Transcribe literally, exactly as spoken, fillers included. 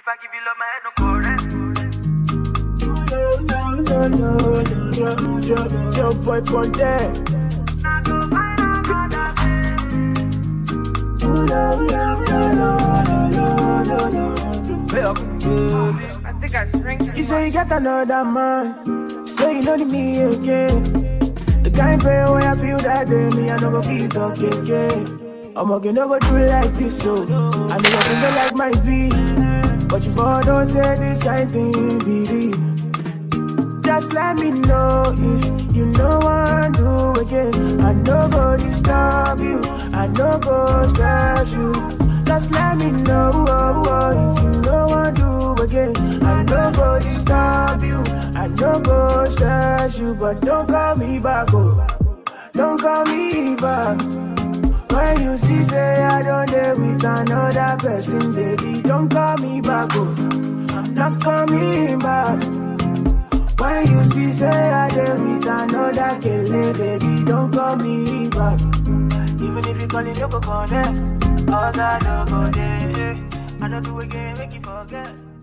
If I give you love, my head no correct. No, no, no, no, no, no, Joeboy on deck. No, no, no, no, no, no, no. I think I drink. You say you got another man, say you know me again. The kind of pain where I feel that day, me I no go feel talk again. I'm gonna no go do like this, so I know you feel like my beat, but you for don't say this kind thing be real. Just let me know if you know what to do again. I no go disturb you, I no go stress you. Just let me know oh, oh, if you know what to do again. I no go disturb you, I no go stress you. But don't call me back, oh, don't call me back. When you see say I don't dare with another person, baby, don't call me back, oh, I'm not coming back. When you see say I dare with another kele, baby, don't call me back. Even if you call it, you go call it, cause I don't go there. I don't do again, make you forget.